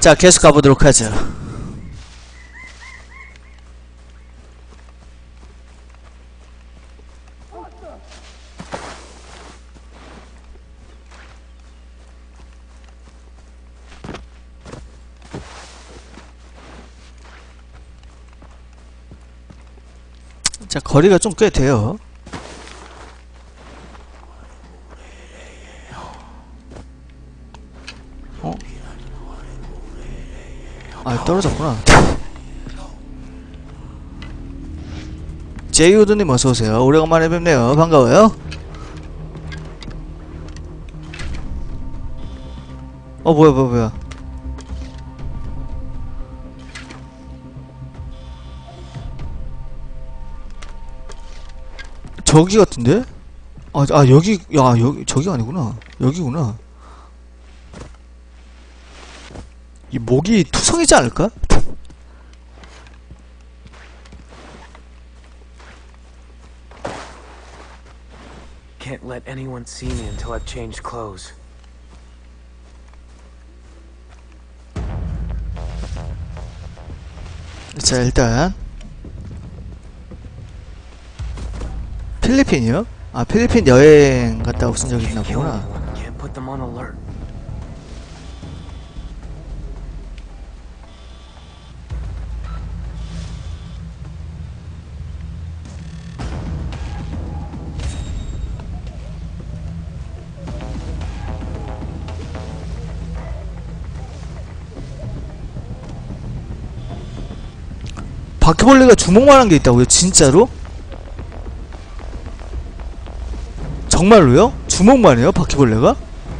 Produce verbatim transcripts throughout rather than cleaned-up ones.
자, 계속 가보도록 하죠. 자, 거리가 좀 꽤 돼요. 어? 아, 떨어졌구나. 제이우드님 어서오세요. 오래간만에 뵙네요. 반가워요. 어, 뭐야, 뭐야, 뭐야. 저기 같은데? 아, 아, 여기, 야, 여기, 저기가 아니구나. 여기구나. 이 목이 투성이지 않을까? Can't let anyone see me until I've changed clothes. 자, 일단 필리핀이요? 아, 필리핀 여행 갔다 오신 적이 있나 Can't kill 보구나. anyone. Can't put them on alert. 바퀴벌레가 주먹만한 게 있다고요? 진짜로? 정말로요? 주먹만해요? 바퀴벌레가?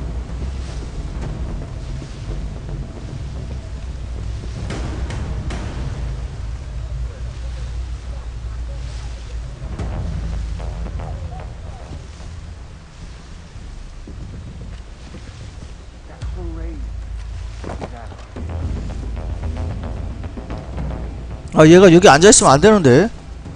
아, 얘가 여기 앉아있으면 안되는데.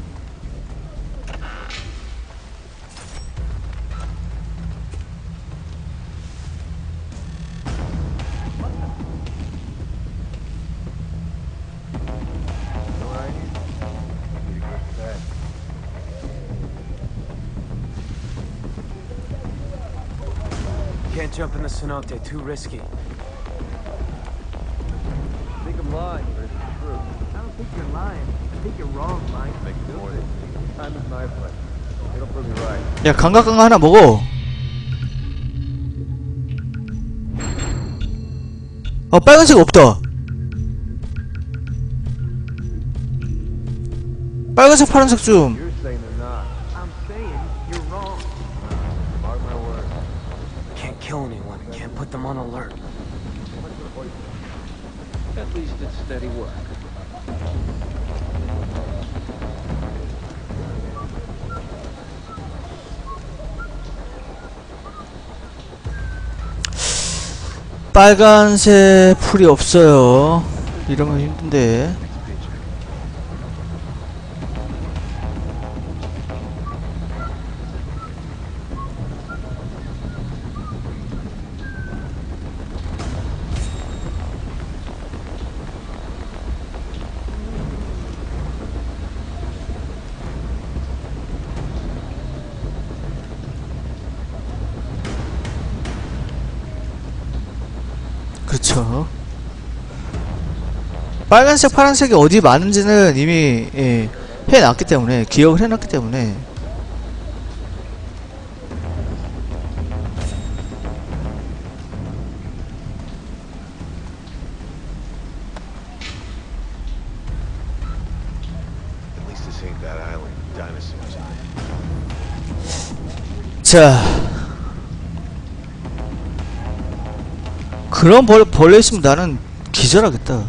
Can't jump in the cenote. Too risky. I think I'm lying, but it's the truth. I don't think you're lying. I think you're wrong, Mike. Make it more than time is my friend. It'll prove me right. 야, 감각강가 하나 먹어. 어, 빨간색 없다. 빨간색, 파란색 좀. You're saying they're not. I'm saying you're wrong. Mark my words. Can't kill anyone. Can't put them on alert. At least it's steady work. 빨간색 풀이 없어요. 이러면 힘든데. 그렇죠. 빨간색, 파란색이 어디 많은지는 이미 예, 해놨기 때문에, 기억을 해놨기 때문에. At least this ain't that island dinosaurs. 자, 그런 벌, 벌레 있으면 나는 기절하겠다.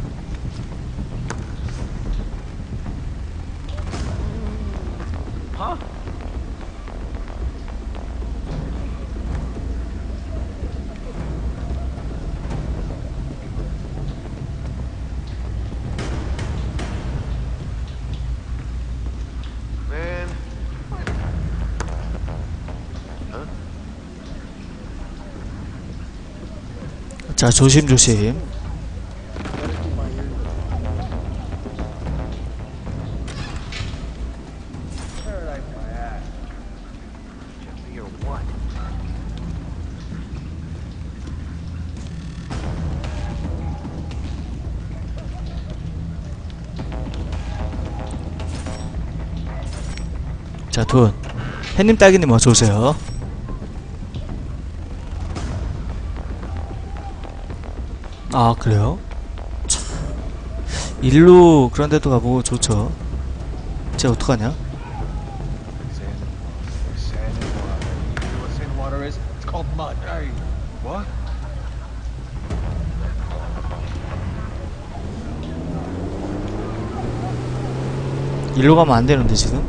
Man. Huh? 자, 조심조심. 자, 돈. 햇님 딸기님 어서오세요. 아, 그래요? 참. 일로 그런 데도 가보고 좋죠. 쟤 어떡하냐? Sand, sand and water. You know what sand and water is? It's called mud. Hey, what? 일로 가면 안 되는데, 지금?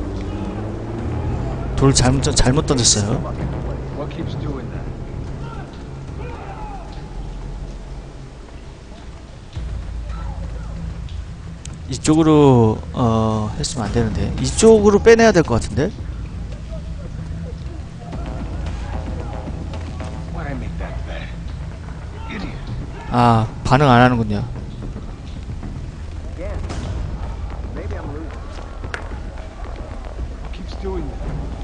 돌 잘못, 잘못 던졌어요. What keeps doing that? 이쪽으로, 어, 했으면 안 되는데. 이쪽으로 빼내야 될 것 같은데? Why'd I make that bet? Idiot. 아, 반응 안 하는군요. Again. Maybe I'm losing. What keeps doing that?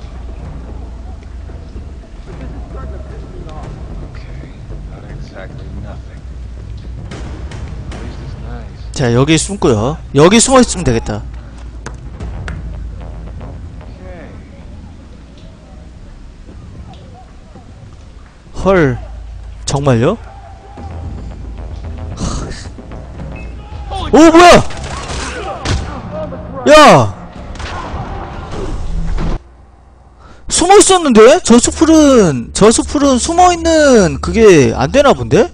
But this is starting to piss me off. Okay, not exactly nothing. At least it's nice. 자, 여기 숨고요. 여기 숨어 있으면 되겠다. Okay. 헐. 정말요? 오, 뭐야! 야! 숨어 있었는데? 저 수풀은, 저 수풀은 숨어 있는 그게 안 되나 본데?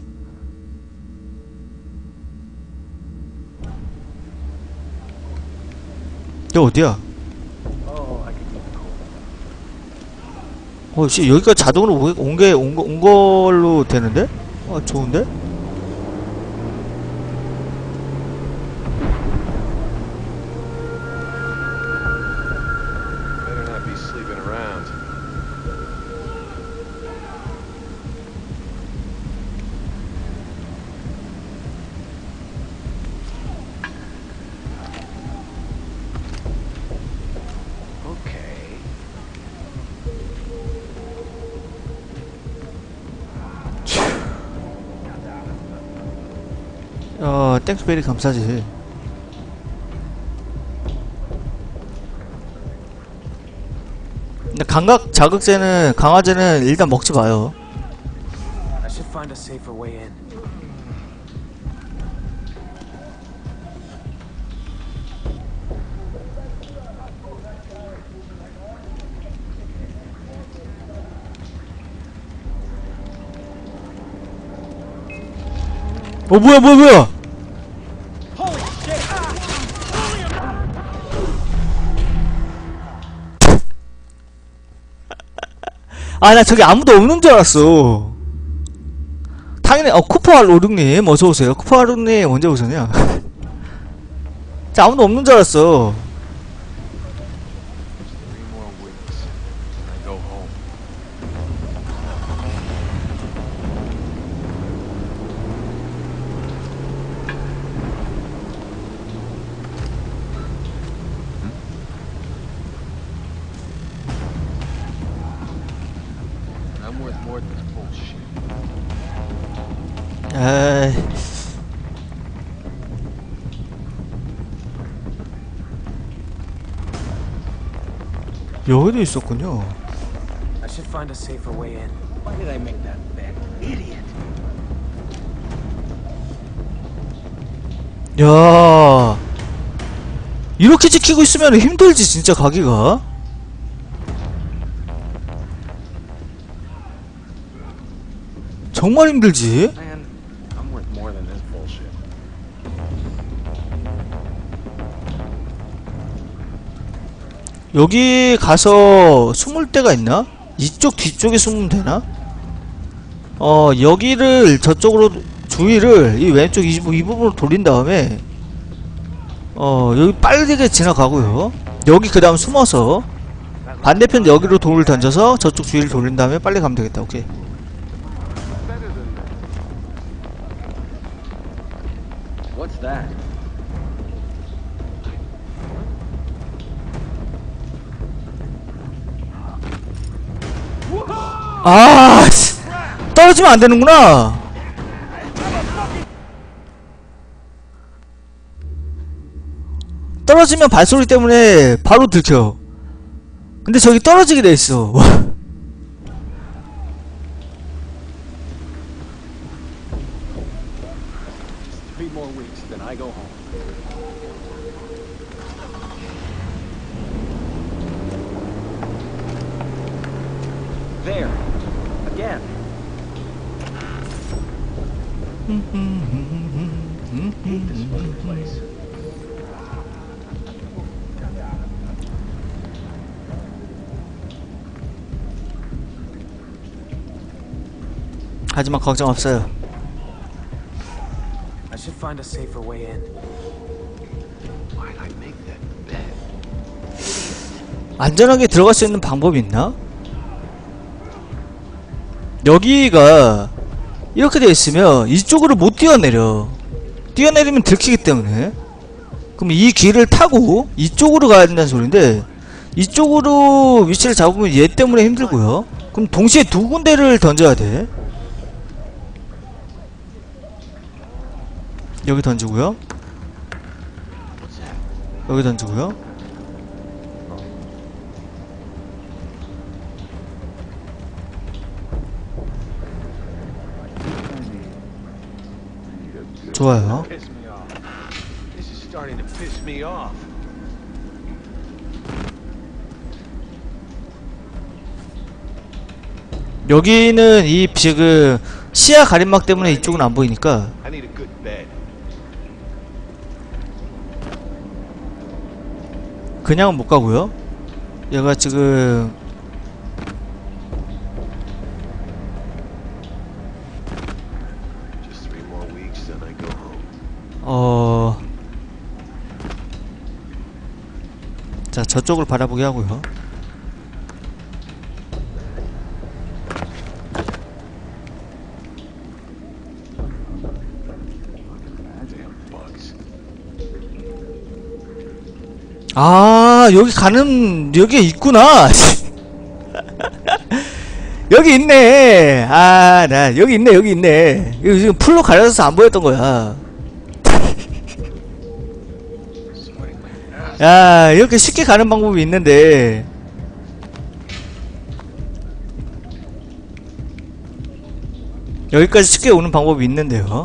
야, 어디야? Oh, I could use a cold. 어, 씨, 여기까지 자동으로 온 게, 온, 거, 온 걸로 되는데? 아, 좋은데? Better not be sleeping around. Okay. 어, 땡스베리 감사지. 근데 감각 자극제는, 강화제는 일단 먹지 마요. I should find a safer way in. 어, 뭐야, 뭐야, 뭐야! 아, 나 저기 아무도 없는 줄 알았어. 당연히, 어, 쿠퍼로룩님, 어서오세요. 쿠퍼로룩님, 언제 오셨냐? 자, 아무도 없는 줄 알았어. Three more weeks. And I go home. I'm worth more than this bullshit. 에이. 여기도 있었군요. I should find a safer way in. Why did I make that bet? Idiot. 야, 이렇게 지키고 있으면 힘들지 진짜 가기가. 정말 힘들지. Man, I'm worth more than this bullshit. 여기 가서 숨을 데가 있나? 이쪽 뒤쪽에 숨으면 되나? 어, 여기를 저쪽으로 주위를 이 왼쪽 이, 부- 이 부분으로 돌린 다음에 어, 여기 빠르게 지나가고요. 여기 그 다음 숨어서 반대편 여기로 돌을 던져서 저쪽 주위를 돌린 다음에 빨리 가면 되겠다. 오케이. Better than that. What's that? 아, 씨. 떨어지면 안 되는구나. 떨어지면 발소리 때문에 바로 들켜. 근데 저기 떨어지게 돼 있어. Three more weeks, then I go home. There. Again. Hate this fucking place. 하지만 걱정 없어요. I should find a safer way in. Why'd I make that bed? 안전하게 들어갈 수 있는 방법이 있나? 여기가 이렇게 되어 있으면 이쪽으로 못 뛰어내려. 뛰어내리면 들키기 때문에. 그럼 이 길을 타고 이쪽으로 가야 된다는 소린데, 이쪽으로 위치를 잡으면 얘 때문에 힘들고요. 그럼 동시에 두 군데를 던져야 돼. 여기 던지고요. 여기 던지고요. 좋아요. Piss me off. This is starting to piss me off. 여기는 이 지금 시야 가림막 때문에 이쪽은 안 보이니까 I need a good bed. 그냥은 못 가고요. 얘가 지금 Just three more weeks, then I go home. 어... 자, 저쪽을 바라보게 하고요. Damn bugs. 아, 여기 가는 여기에 있구나. 여기 있네. 아, 나 여기 있네. 여기 있네. 이거 지금 풀로 가려져서 안 보였던 거야. Sweating my ass. 야, 이렇게 쉽게 가는 방법이 있는데. 여기까지 쉽게 오는 방법이 있는데요.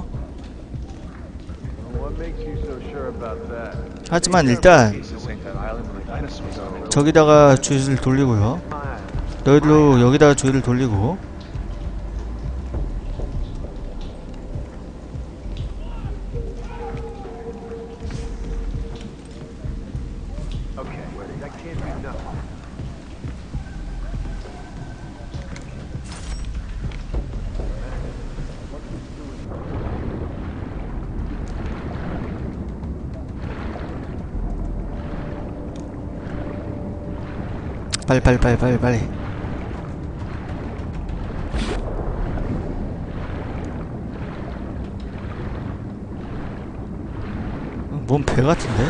What makes you so sure about that? 하지만 일단 This ain't that island with the dinosaurs on it. 저기다가 주의를 돌리고요. 너희들도 여기다가 주의를 돌리고. Okay, that can't be done. 빨리 빨리 빨리 빨리 빨리. 뭔 배 같은데?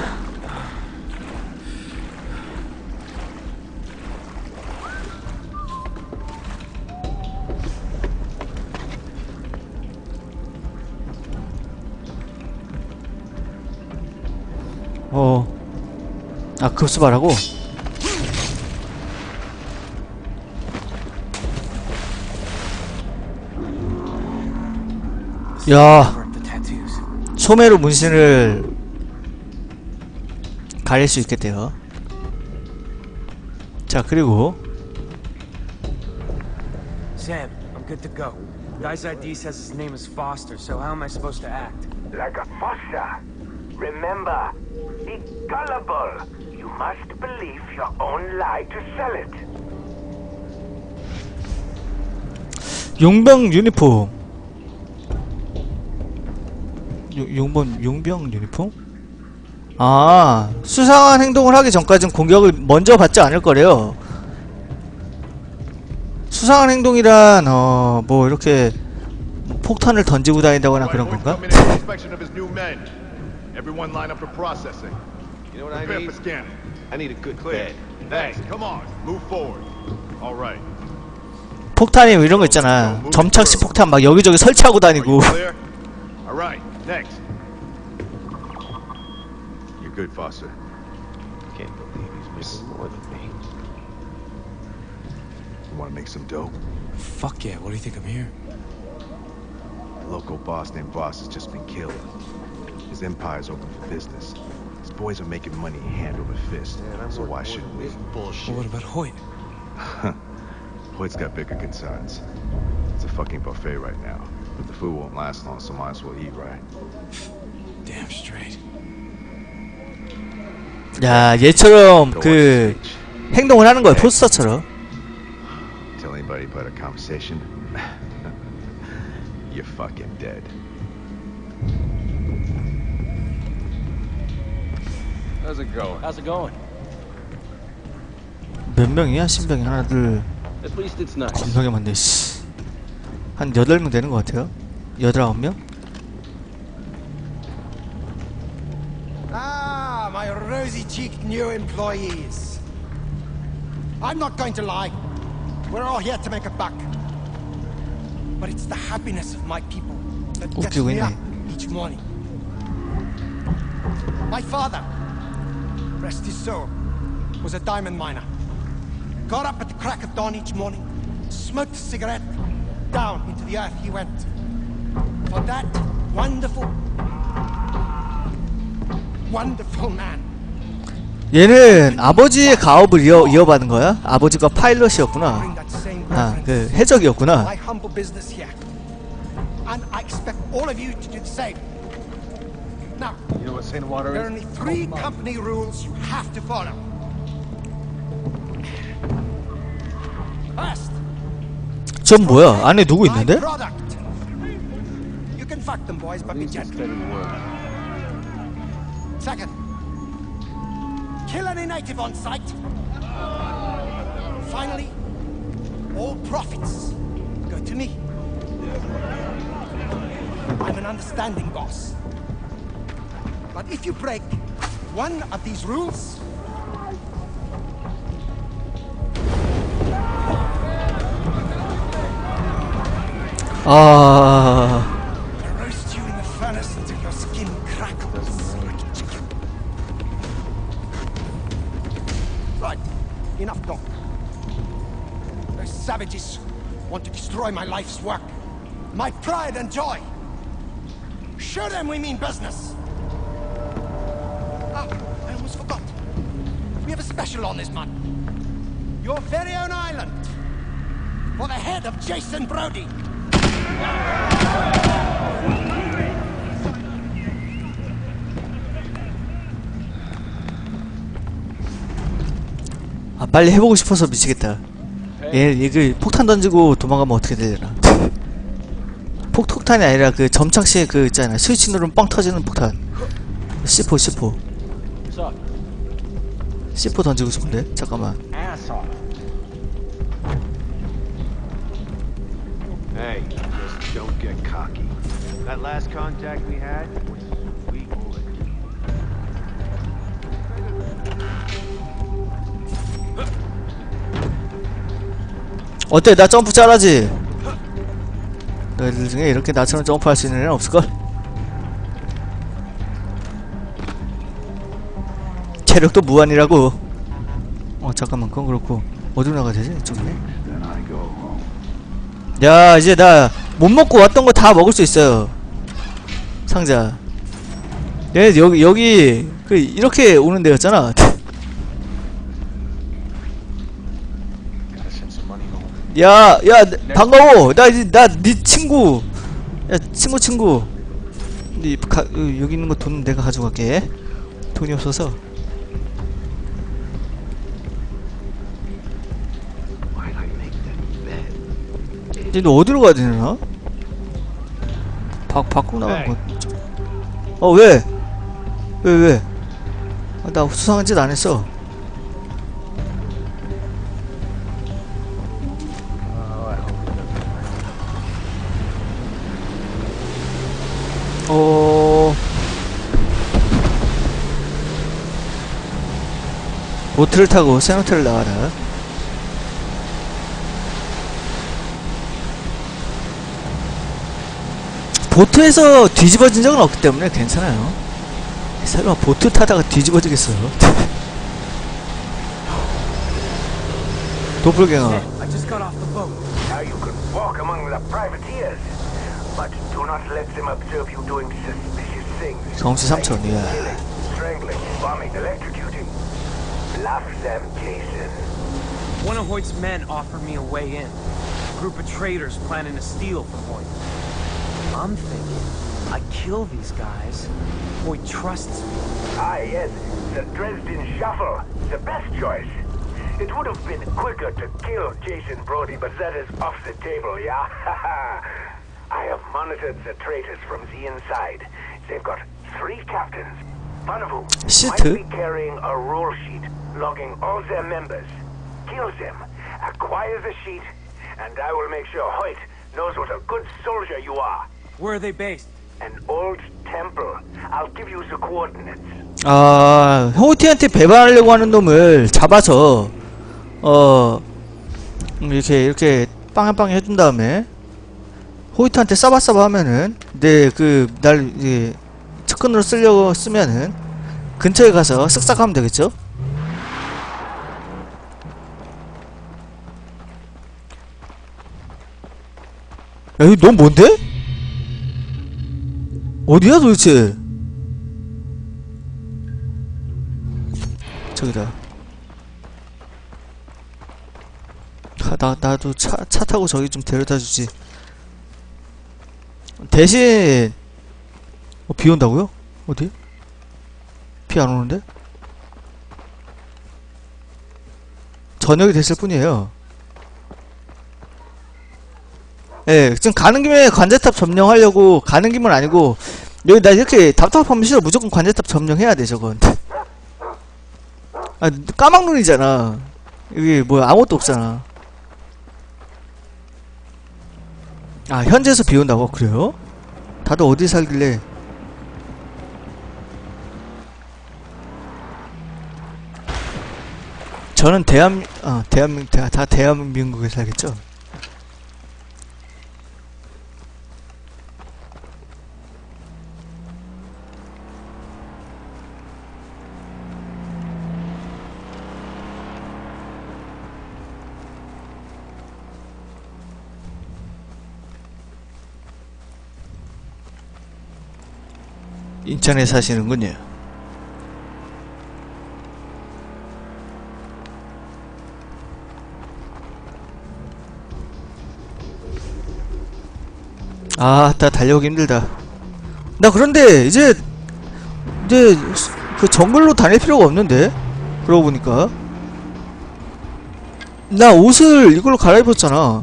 어. 아, 급수발하고? 야, Cover up the tattoos. 소매로 문신을 가릴 수 있겠대요. 자, 그리고 Sam, I'm good to go. Guy's I D says his name is Foster, so how am I supposed to act? Like a fossa. Remember, be gullible. You must believe your own lie to sell it. 용병 유니폼. 용, 용번, 용병 유니폼? 아, 수상한 행동을 하기 전까지는 공격을 먼저 받지 않을 거래요. 수상한 행동이란, 어, 뭐, 이렇게, 폭탄을 던지고 다닌다거나 그런 건가? Inspection of his new men. Everyone line up for processing. You know what I Prepare need? for scanning. I need a good Clear. bed. Thanks. Come on. Move forward. All right. 폭탄이 이런 거 있잖아. 점착식 폭탄 막 여기저기 설치하고 Are you 다니고. clear? All right. Next. You're good, Foster. Can't believe he's missing more than me. You want to make some dough? Fuck yeah, what do you think I'm here? A local boss named Voss has just been killed. His empire's open for business. His boys are making money hand over fist. So why shouldn't we? Well, what about Hoyt? Hoyt's got bigger concerns. It's a fucking buffet right now. But the food won't last long, so might as well eat right. Damn straight. 야, 얘처럼 그 행동을 하는 거야, 포스터처럼. Tell anybody about a conversation? You're fucking dead. How's it going? How's it going? 몇 명이야? 신병이 하나, 둘, At least it's nice. 겁나게 많네, 씨. 한 여덟 명 되는 것 같아요? 여덟, 아홉 명? Ah, my rosy-cheeked new employees. I'm not going to lie. We're all here to make a buck. But it's the happiness of my people that gets 웃기고 me 있네. up each morning. My father, rest his soul, was a diamond miner. Got up at the crack of dawn each morning, smoked a cigarette, down into the earth he went. For that wonderful, wonderful man. 얘는 아버지의 가업을 이어, 이어받은 거야? 아버지가 파일럿이었구나. Bring that same 아, reverence 그 to 해적이었구나. my humble business here. And I expect all of you to do the same. Now, You know what Saint Water there is? are only three company rules you have to follow. First, 전 뭐야? 안에 누구 my 있는데? product. You can fuck them, boys, but be gentle. Steady work. Second, kill any native on sight. Finally, all profits go to me. I'm an understanding boss. But if you break one of these rules, 아, I roast you in the furnace until your skin crackles like a chicken. Right, enough talk. Those savages want to destroy my life's work, my pride and joy. Show them we mean business. Ah, I almost forgot. We have a special on this month. Your very own island. For the head of Jason Brody. 아 빨리 해보고 싶어서 미치겠다. 얘, 얘 그 폭탄 던지고 도망가면 어떻게 되려나. 폭폭탄이 아니라 그 점착시에 그 있잖아, 스위치 누르면 뻥 터지는 폭탄. 씨포 씨포 Suck. 씨포 던지고 싶은데? 잠깐만. Asshole. Hey, just don't get cocky. That last contact we had was sweet bullet. 어때? 나 점프 잘하지? 너희들 중에 이렇게 나처럼 점프할 수 있는 애는 없을걸? 체력도 무한이라고. 어 잠깐만, 그건 그렇고 어디로 나가야 되지? 이쪽이네. Then I go home. 야, 이제 나 못 먹고 왔던 거 다 먹을 수 있어요. 상자. 얘 여기 여기 그 이렇게 오는 데였잖아. Gotta send some money home. 야, 야, 반가워. 나 이제 나 네 친구. 야, 친구 친구. 네 가, 어, 여기 있는 거 돈 내가 가져갈게. 돈이 없어서. Why'd I make that bed? 이제 너 어디로 가야 되나? 바, 밖으로 나가는 거. 어, 왜? 왜, 왜? 아, 나 수상한 짓 안 했어. 어... 보트를 타고 세노테를 나가라. 보트에서 뒤집어진 적은 없기 때문에 괜찮아요. 설마 보트 타다가 뒤집어지겠어요? 도플갱어. I just got off the boat. Now you can walk among the privateers. But do not let them observe you doing suspicious things. 경치 삼천. 예. Killing, strangling, bombing, electrocuting. Bluff them, Jason. One of Hoyt's men offered me a way in. A group of traders planning to steal from Hoyt. I'm thinking, I kill these guys. Hoyt trusts me. Ah, yes, the Dresden Shuffle. The best choice. It would have been quicker to kill Jason Brody, but that is off the table, yeah? I have monitored the traitors from the inside. They've got three captains, one of whom might be carrying a rule sheet, logging all their members. Kill them, acquire the sheet, and I will make sure Hoyt knows what a good soldier you are. Where are they based? An old temple. I'll give you the coordinates. 아, 호이트한테 배반하려고 하는 놈을 잡아서 어 이렇게 이렇게 빵빵 해준 다음에 호이트한테 싸바싸바 하면은 내 그 날 이제 측근으로 쓰려고 쓰면은 근처에 가서 쓱싹 하면 되겠죠? 야, 이거 넌 뭔데? 어디야 도대체? 저기다. 아, 나, 나도 차, 차 타고 저기 좀 데려다 주지. 대신, 어, 비 온다고요? 어디? 비 안 오는데? 저녁이 됐을 뿐이에요. 예, 지금 가는 김에 관제탑 점령하려고 가는 김은 아니고, 여기 나 이렇게 답답하면 싫어. 무조건 관제탑 점령해야 돼, 저건. 아, 까막눈이잖아. 여기 뭐야, 아무것도 없잖아. 아, 현지에서 비 온다고? 그래요? 다들 어디 살길래? 저는 대한, 어, 대한민국, 다, 다 대한민국에 살겠죠? 인천에 사시는군요. 아, 다 달려오기 힘들다. 나 그런데 이제 이제 그 정글로 다닐 필요가 없는데? 그러고 보니까 나 옷을 이걸로 갈아입었잖아.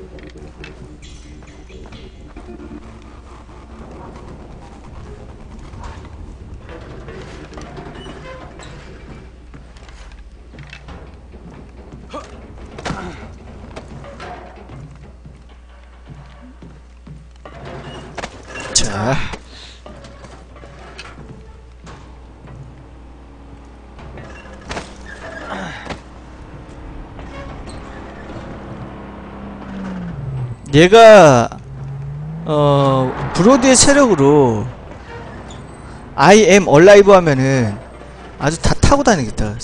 자, 얘가 어 브로디의 체력으로 I am alive 하면은 아주 다 타고 다니겠다.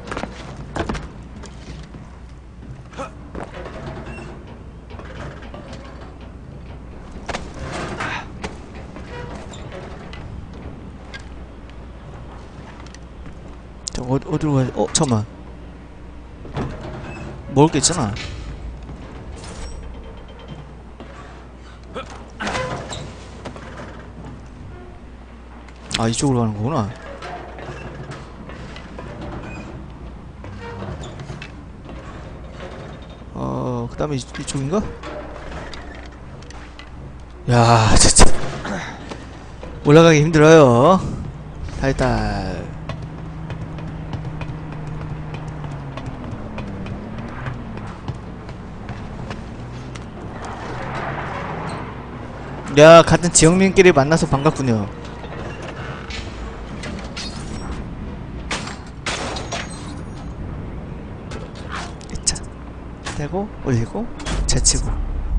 어, 어디로 가야, 어, 잠깐만. 먹을 게 있잖아. 아, 이쪽으로 가는 거구나. 어, 그 다음에 이쪽인가? 야, 진짜. 올라가기 힘들어요. 달달. 야, 같은 지역민끼리 만나서 반갑군요. 자, 대고 올리고 제치고.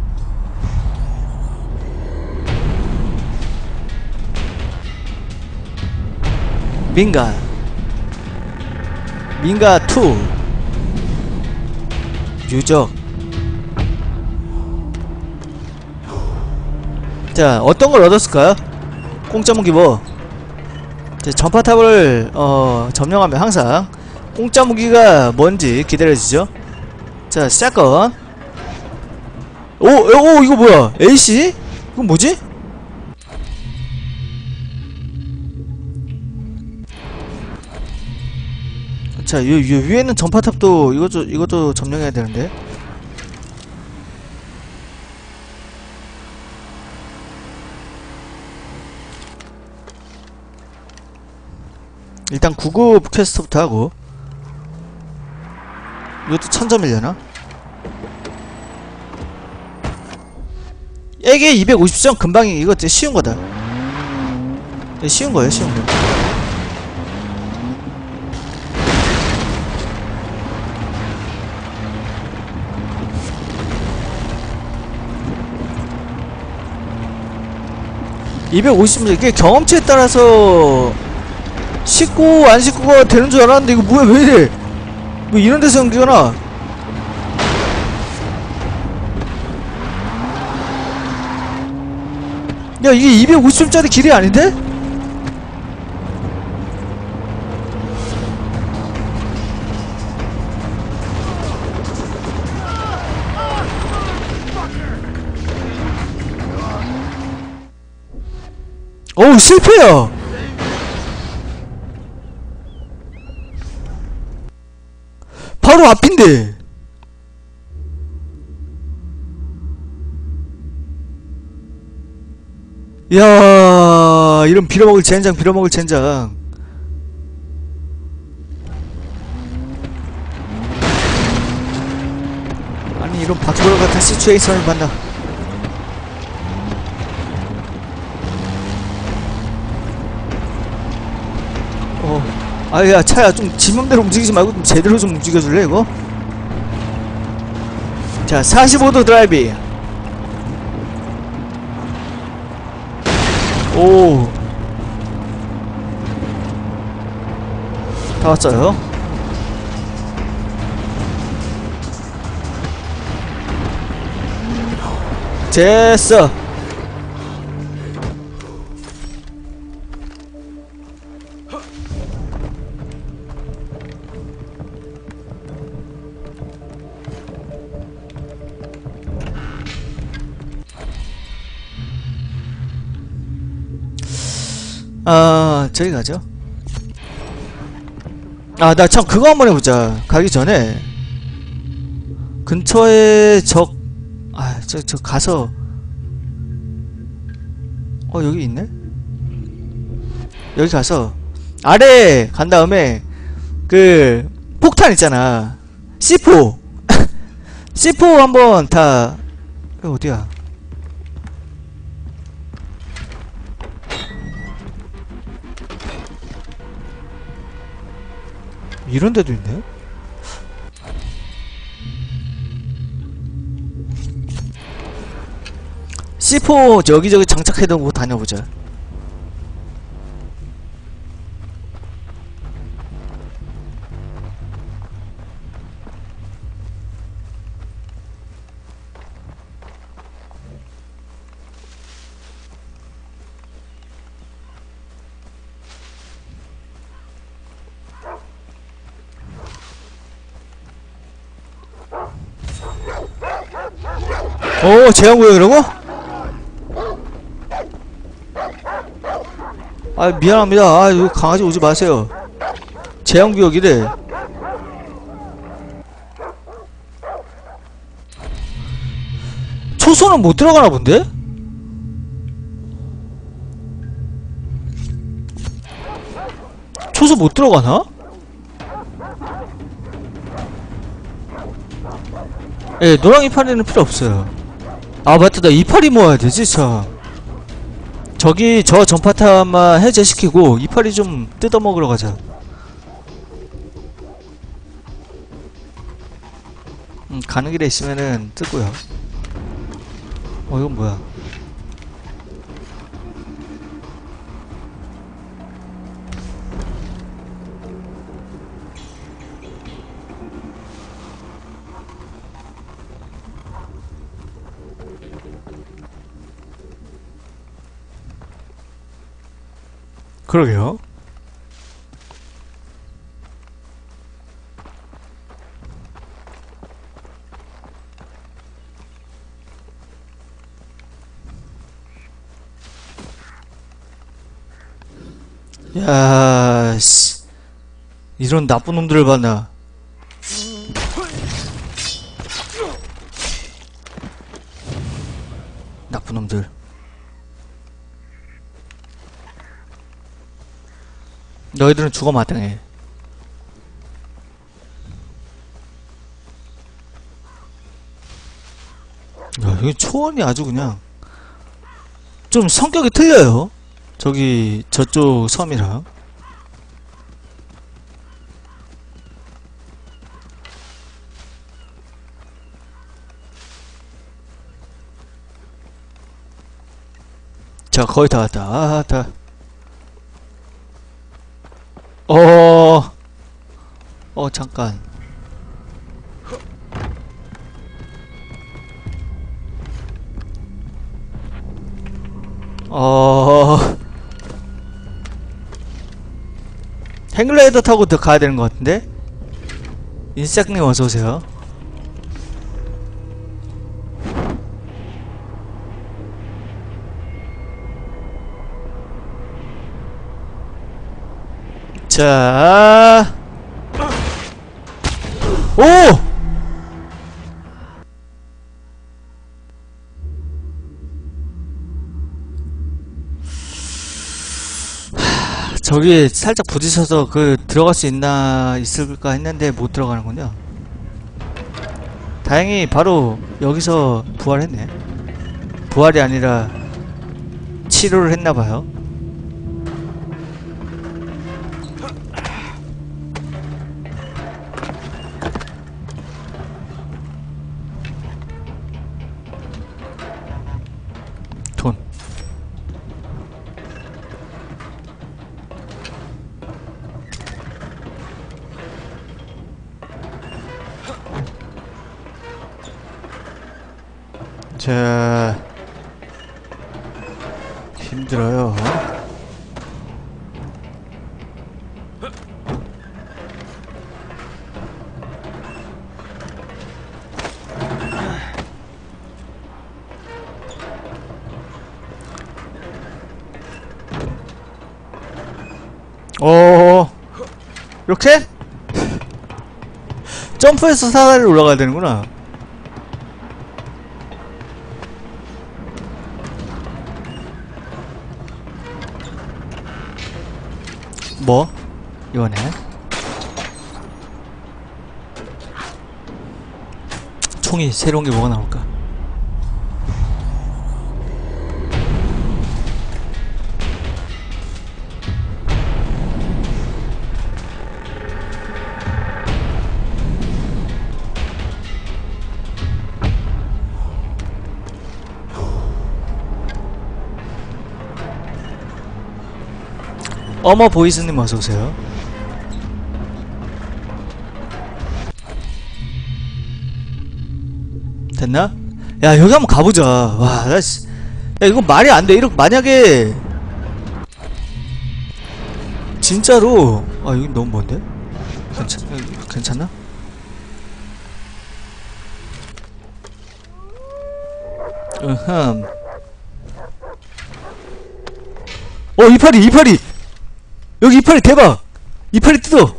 민가 민가 투 유적 자, 어떤 걸 얻었을까요? 공짜 무기 뭐? 자, 전파탑을 어 점령하면 항상 공짜 무기가 뭔지 기다려지죠. 자, 샷건. 오, 오, 이거 뭐야? 에이씨? 이건 뭐지? 자, 요, 요 위에 있는 전파탑도 이것도 이것도 점령해야 되는데. 일단 구급 퀘스트부터 하고. 이것도 천점이려나? 에게 이백오십 점 금방이 이거 되게 쉬운 거다. 쉬운 거예요, 쉬운 거. 이백오십 점 이게 경험치에 따라서 쉽고 안 쉽고가 되는 줄 알았는데 이거 뭐야 왜 이래? 뭐 이런 데서 연기가 나? 야 이게 이백오십 점짜리 길이 아닌데? 어우 실패야. 바로 앞인데. 이야 이런 빌어먹을 젠장 빌어먹을 젠장. 아니 이런 바퀴벌 같은 시츄에이션을 만나. 어 아야 차야 좀 지명대로 움직이지 말고 좀 제대로 좀 움직여줄래 이거? 자 사십오 도 드라이빙. 오 다 왔어요. 됐어. 아 저기 가죠. 아 나 참 그거 한번 해보자. 가기 전에 근처에 적 아 저 저 가서 어 여기 있네. 여기 가서 아래 간 다음에 그 폭탄 있잖아. 씨포 씨포 한번 다 여기 어디야? 이런 데도 있네? 씨포 여기저기 장착해두고 다녀보자. 오 제한구역이라고? 아 미안합니다. 아 이거 강아지 오지 마세요. 제한구역이래. 초소는 못 들어가나 본데? 초소 못 들어가나? 예, 노랑 이파리는 필요 없어요. 아 맞다 나 이파리 모아야 되지 참. 저기 저 전파탑만 해제시키고 이파리 좀 뜯어먹으러 가자. 음 가는 길에 있으면은 뜯고요. 어 이건 뭐야? 그러게요. 야, 씨. 이런 나쁜 놈들을 봤나. 나쁜 놈들. 너희들은 죽어 마땅해. 야, 여기 초원이 아주 그냥 좀 성격이 틀려요. 저기 저쪽 섬이랑. 자, 거의 다 왔다. 아, 다. 어, 어, 잠깐. 어, 행글라이더 타고 더 가야 되는 것 같은데? 인색님 어서오세요. 자, 오! 저기 살짝 부딪혀서 그 들어갈 수 있나 있을까 했는데 못 들어가는군요. 다행히 바로 여기서 부활했네. 부활이 아니라 치료를 했나봐요. 돈. 자, 힘들어요. 어, 이렇게? 점프해서 사다리를 올라가야 되는구나. 뭐? 이거네. 총이 새로운 게 뭐가 나올까? 어머 보이스님 어서오세요. 됐나? 야, 여기 한번 가보자. 와, 나 씨. 야, 이건 말이 안 돼. 이렇게 만약에 진짜로, 아, 여기 너무 먼데? 괜찮, 괜찮나? 으흠. 어, 이파리, 이파리! 여기 이파리 대박! 이파리 뜯어!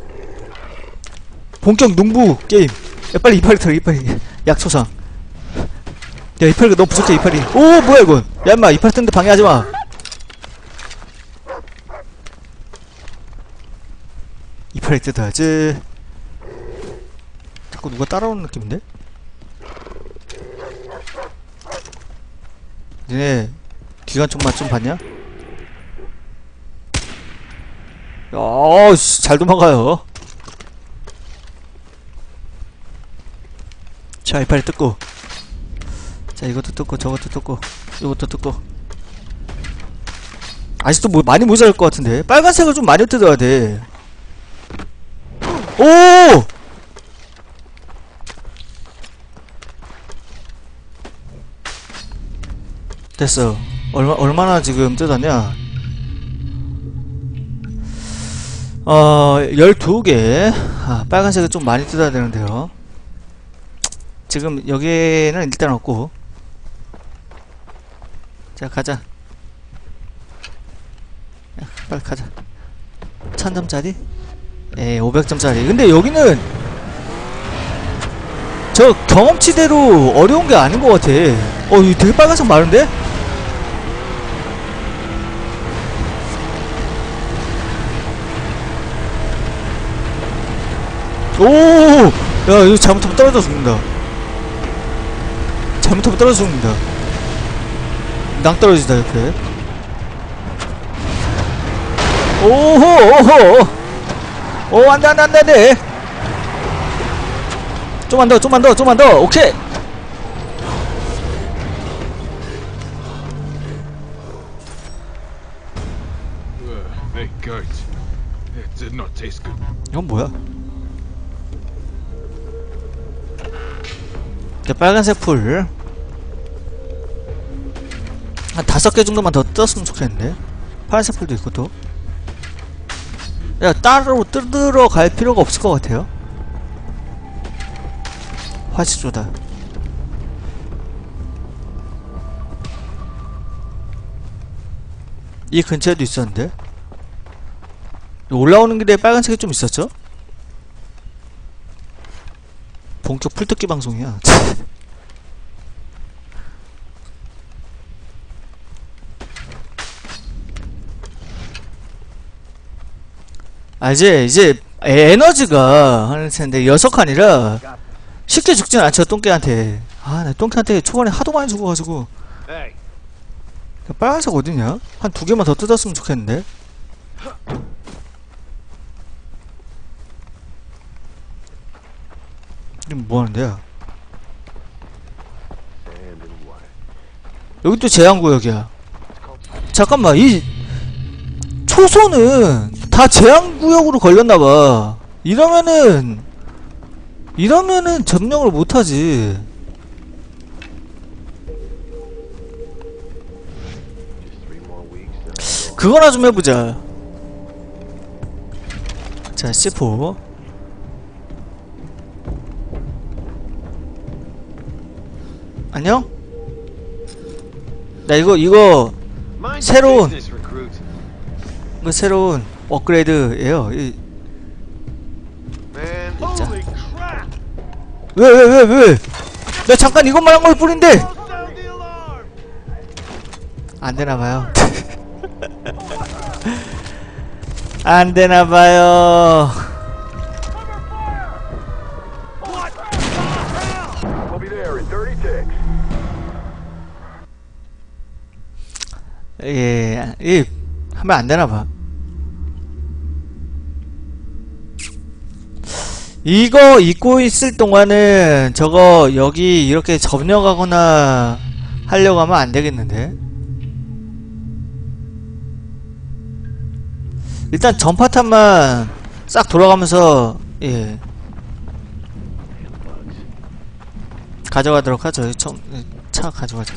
본격 농부 게임. 야, 빨리 이파리 털어, 이파리. 약초상. 야, 이파리가 너무 부족해, 이파리. 오, 뭐야, 이건. 야, 인마, 이파리 뜯는데 방해하지 마. 이파리 뜯어야지. 자꾸 누가 따라오는 느낌인데? 니네, 기관총 맛 좀 봤냐? 어우씨, 잘 도망가요. 자, 이파리 뜯고. 자, 이것도 뜯고, 저것도 뜯고, 이것도 뜯고. 아직도 뭐 많이 모자랄 것 같은데. 빨간색을 좀 많이 뜯어야 돼. 오! 됐어. 얼마, 얼마나 지금 뜯었냐? 어, 열두 개. 아, 빨간색이 좀 많이 뜯어야 되는데요. 지금 여기에는 일단 없고. 자, 가자. 야, 빨리 가자. 천 점짜리? 에, 오백 점짜리. 근데 여기는 저 경험치대로 어려운 게 아닌 것 같아. 어, 이거 되게 빨간색 많은데? 오! 야, 이거 잘못하면 떨어져 죽는다. 잘못하면 떨어져 죽는다. 낭떨어지다, 옆에. 오호! 오호! 오, 안 돼, 안 돼, 안 돼, 안 돼! 좀만 더, 좀만 더, 좀만 더! 오케이! They goat. It did not taste good. 이건 뭐야? 자, 빨간색 풀. 한 다섯 개 정도만 더 떴으면 좋겠는데. 파란색 풀도 있고 또. 야, 따로 뜯으러 갈 필요가 없을 것 같아요. 화시조다. 이 근처에도 있었는데. 올라오는 길에 빨간색이 좀 있었죠? 본격 풀뜯기 방송이야. 아, 이제, 이제, 에너지가 하는 텐데, 여섯 칸이라 쉽게 죽진 않죠, 똥개한테. 아, 나 똥개한테 초반에 하도 많이 죽어가지고. Hey, 빨간색 어디냐? 한 두 개만 더 뜯었으면 좋겠는데? 이건 뭐 하는데요? 여기 또 제한구역이야. 잠깐만, 이 초소는 다 제한구역으로 걸렸나봐. 이러면은 이러면은 점령을 못하지. 그거나 좀 해보자. 자, 씨포. 안녕? 나 이거 이거 mind 새로운 business, recruit. 이거 새로운 업그레이드예요. 이, Man, 자. holy crap! 왜 왜 왜 왜? 나 잠깐 이것만 한 걸 뿐인데. Sound the alarm! 안 되나봐요. 안 되나봐요. We'll be there in thirty ticks. 예, 이 하면 안 되나봐. 이거 입고 있을 동안은 저거 여기 이렇게 점령하거나 하려고 하면 안 되겠는데. 일단 전파탄만 싹 돌아가면서 예 가져가도록 하죠. 청, 차 가져가자.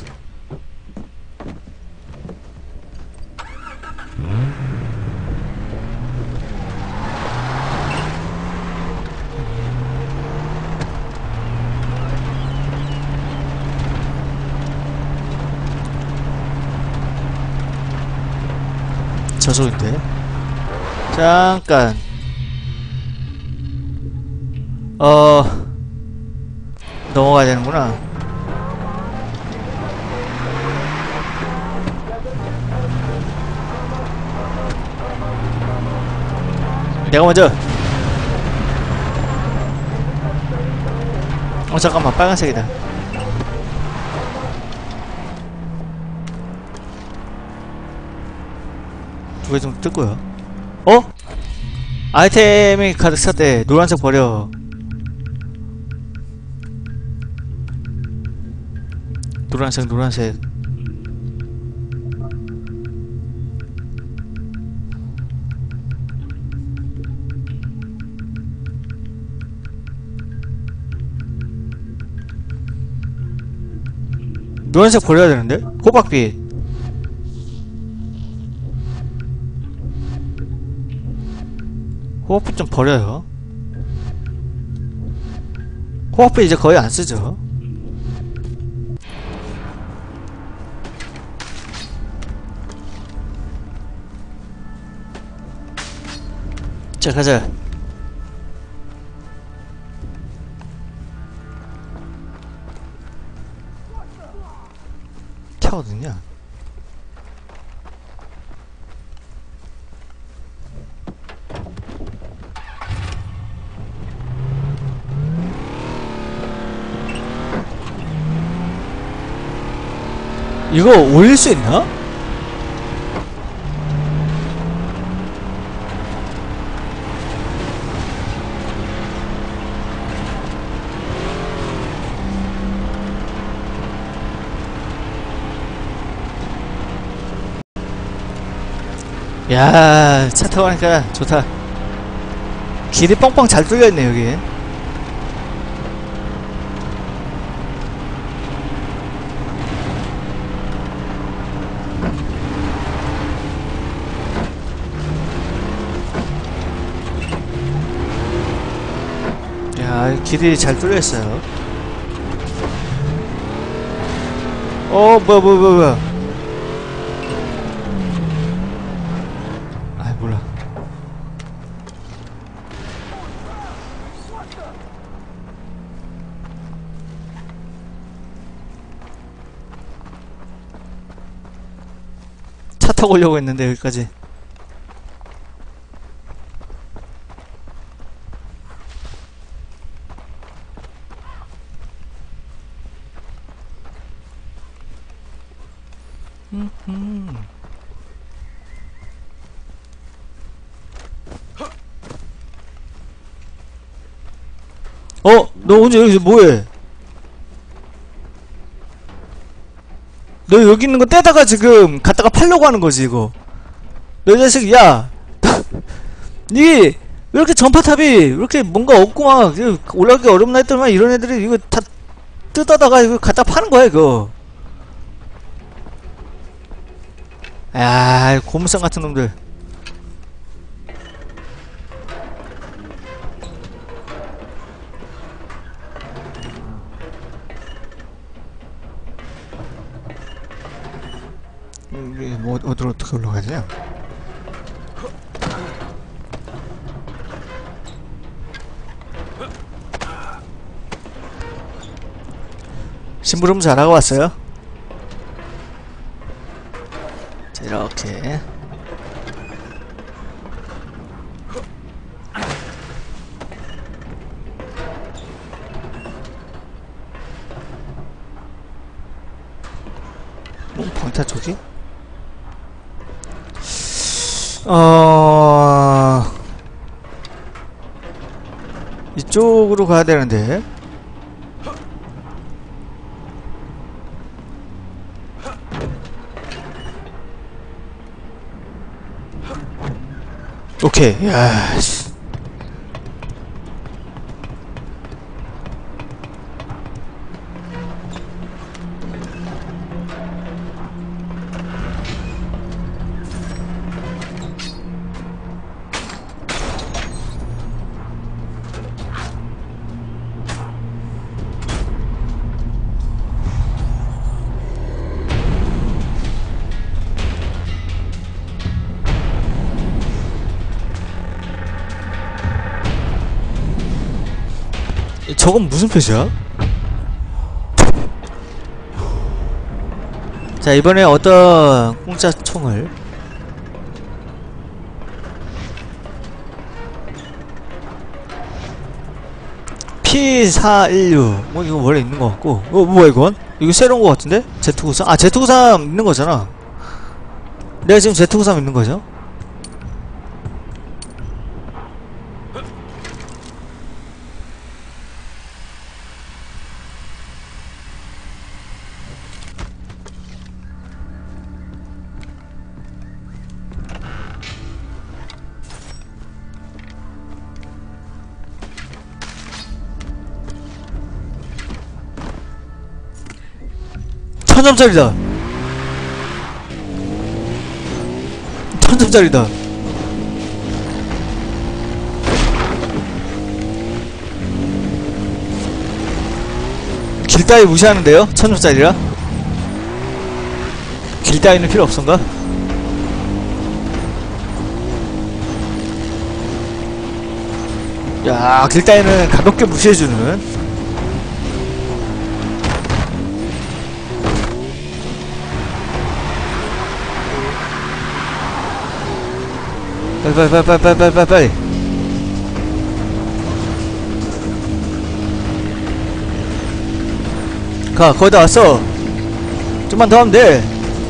저속인데 잠깐 어 넘어가야 되는구나. 내가 먼저. 어 잠깐만, 빨간색이다. 두 개 정도 뜯고요. 어? 아이템이 가득 찼대. 노란색 버려. 노란색 노란색. 노란색 버려야 되는데? 호박빛. 호흡부 좀 버려요. 호흡부 이제 거의 안 쓰죠. 자, 가자. 차 어딨냐? 이거 올릴 수 있나? 야, 차 타고 가니까 좋다. 길이 뻥뻥 잘 뚫려있네 여기. 야, 길이 잘 뚫려있어요. 어, 뭐야 뭐야 뭐야 뭐야. 몰라. 차 타고 오려고 했는데 여기까지. 음흠. 어? 너 혼자 여기서 뭐해? 너 여기 있는 거 떼다가 지금 갖다가 팔려고 하는 거지 이거. 너 이 자식, 야! 니 왜 이렇게 전파탑이 왜 이렇게 뭔가 없고 막 올라가기 어렵나 했더니만 이런 애들이 이거 다 뜯어다가 이거 갖다 파는 거야 이거. 야, 고무상 같은 놈들. 이게 뭐 어디로 어떻게 올라가냐? 심부름 잘하고 왔어요? 자, 이렇게 뭐 방타 쪽이? 어... 이쪽으로 가야 되는데. 오케이. 야, 씨. 저건 무슨 표시야? 자, 이번에 어떤 공짜 총을 피 사백십육 뭐 이거 원래 있는 것 같고. 어, 뭐야 이건? 이거 새로운 것 같은데? 제트 구십삼? 아, 제트 구십삼 있는 거잖아. 내가 지금 제트 구십삼 있는 거죠? 천점짜리다. 천점짜리다. 길 따위 무시하는데요? 천조짜리라? 길 따위는 필요 없던가? 야, 길 따위는 가볍게 무시해주는. 빨리 빨리 빨리 빨리 빨리 빨리 빨리. 가, 거의 다 왔어. 좀만 더 하면 돼.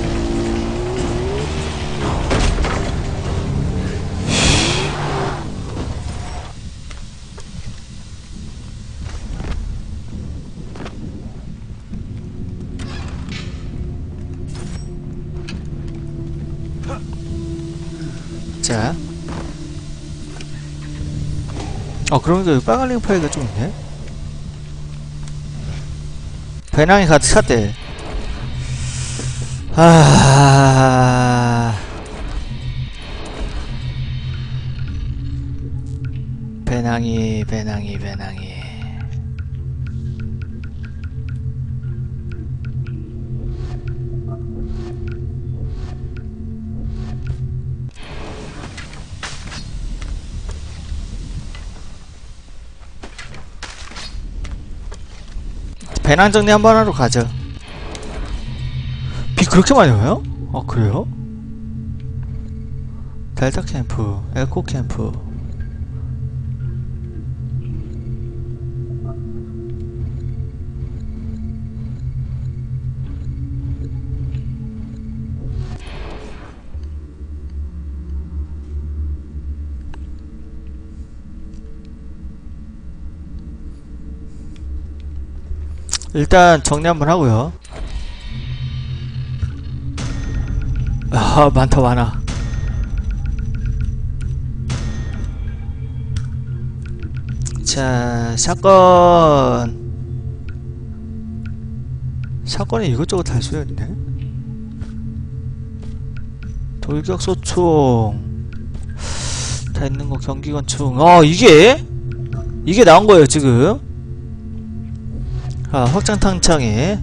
자. 어, 그러니까 여기 빨간 링 파일가 좀 있네? 배낭이 가득 찼대. 아, 배낭이, 배낭이, 배낭이. 배낭 정리 한번 하러 가죠. 비 그렇게 많이 와요? 아, 그래요? 델타 캠프, 에코 캠프. 일단 정리 한번 하고요. 아, 많다 많아. 자, 사건. 사건에 이것저것 달 수가 있네. 돌격소총 다 있는거. 경기건총. 아, 이게 이게 나온거예요 지금. 아, 확장탄창에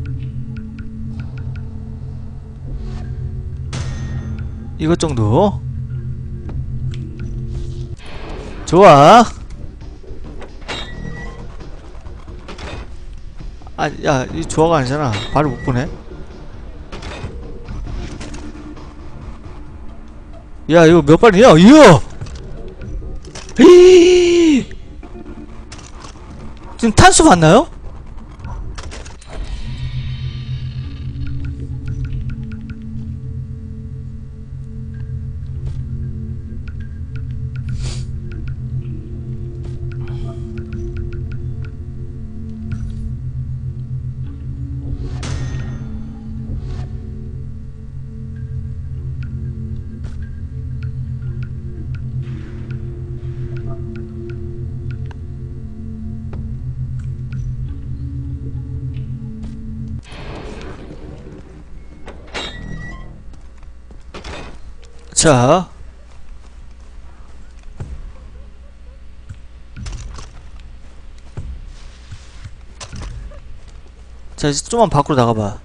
이것 정도. 좋아. 아, 야, 이 조화가 아니잖아. 바로 못 보네. 야, 이거 몇 발이냐? 이야! 에이! 지금 탄수 봤나요? 자, 자 이제 좀만 밖으로 나가봐.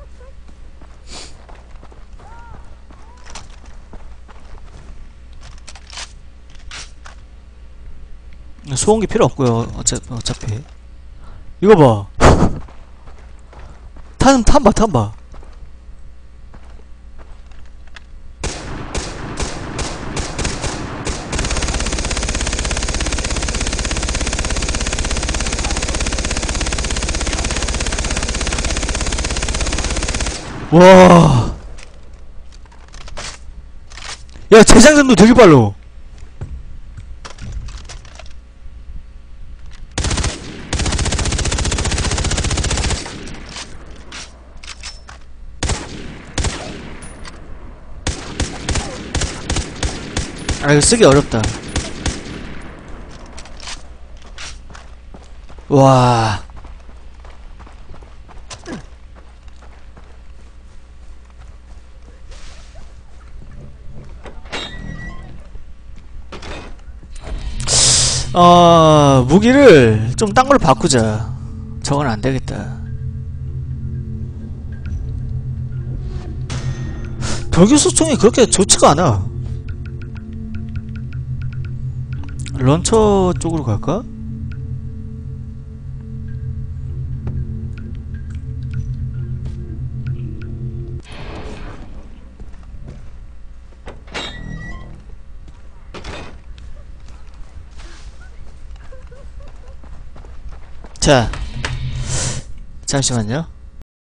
소음기 필요 없고요. 어차, 어차피 이거 봐. 탄, 탄봐 탄봐. 와. 야, 재장전도 되게 빨라. 아, 이거 쓰기 어렵다. 와. 어, 무기를 좀 딴 걸로 바꾸자. 저건 안 되겠다. 돌기소총이 그렇게 좋지가 않아. 런처 쪽으로 갈까? 자, 잠시만요.